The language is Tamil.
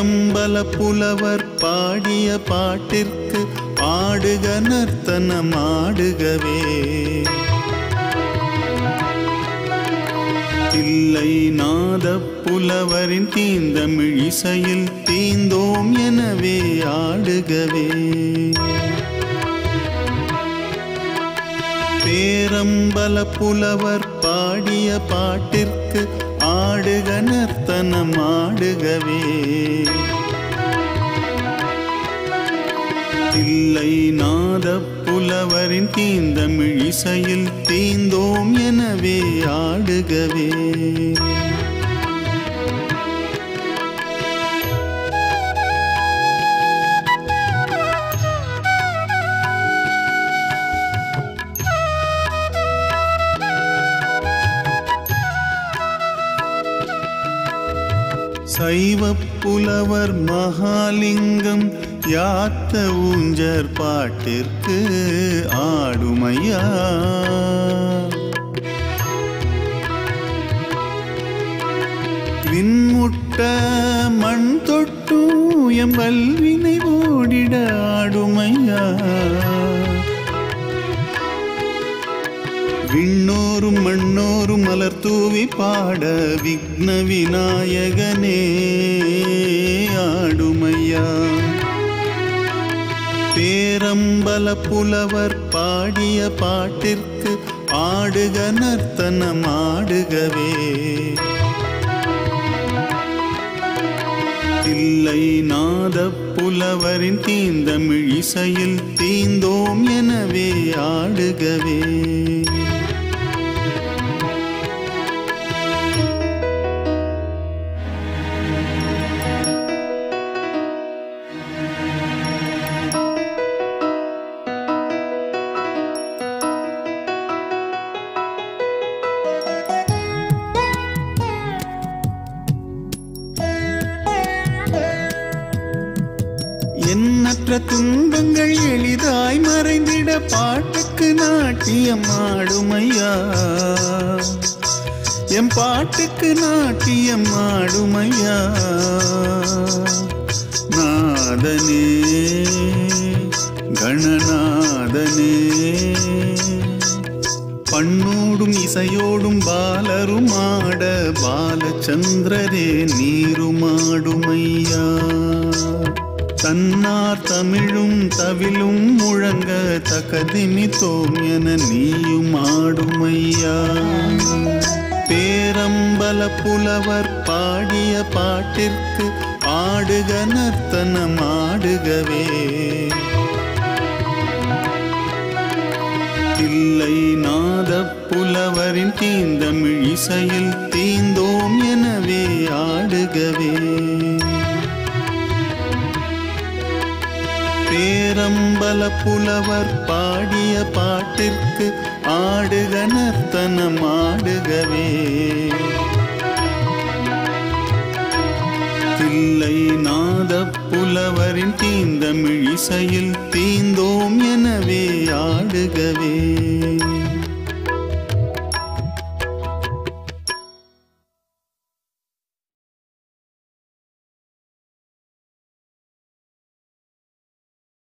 பேரம்பல புலவர் பாடிய பாட்டிற்கு ஆடுக நர்த்தனம் ஆடுகவே. தில்லை நாத புலவரின் தீந்தமிழ் இசையில் தீந்தோம் எனவே ஆடுகவே. பேரம்பல புலவர் பாடிய பாட்டிற்கு ஆடுக நர்த்தனம் ஆடுகவே. தில்லை நாத புலவரின் தீந்தமிழ் இசையில் தீந்தோம் எனவே ஆடுகவே. சைவ புலவர் மகாலிங்கம் யாத்த ஊஞ்சர் பாட்டிற்கு ஆடுமையா. விண்முட்ட மண் தொட்டும் எம் வல்வினை ஓடிட ஆடுமையா. விண்ணோரும் மண்ணோரும் மலர் தூவி பாட விக்ன விநாயகனே ஆடுமையா. பேரம்பல புலவர் பாடிய பாட்டிற்கு ஆடுக நர்த்தனம் ஆடுகவே. தில்லை நாத புலவரின் தீந்தமிழ் இசையில் தீந்தோம் எனவே ஆடுகவே. எண்ணற்ற துன்பங்கள் எளிதாய் மறைந்திட பாட்டுக்கு நாட்டியம் ஆடுமையா. எம் பாட்டுக்கு நாட்டியம் ஆடுமையா. நாதனே கணநாதனே பண்ணோடும் இசையோடும் பாலரும் ஆட பாலச்சந்திரரே நீருமாடுமையா. தன்னார் தமிழும் தவிலும் முழங்க தகதிமித்தோம் என நீயும் ஆடுமையா. பேரம்பல புலவர் பாடிய பாட்டிற்கு ஆடுக நர்த்தனம் ஆடுகவே. தில்லை நாத புலவரின் தீந்தமிழ் இசையில் தீந்தோம் எனவே ஆடுகவே. பேரம்பல புலவர் பாடிய பாட்டிற்கு ஆடுக நர்த்தனம் ஆடுகவே. தில்லை நாத புலவரின் தீந்தமிழ் இசையில் தீந்தோம் எனவே ஆடுகவே.